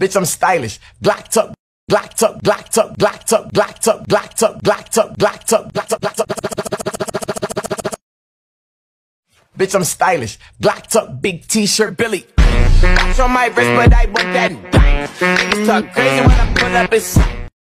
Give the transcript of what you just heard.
Bitch, I'm stylish. Black tuck, black tuck, black tuck, black tuck, black tuck, black tuck, black tuck, black tuck, black tuck, black tuck. Bitch, I'm stylish. Black tuck, big t-shirt, Billie. Watch on my wrist, but I want that bang. Niggas talk crazy when I pull up in sight.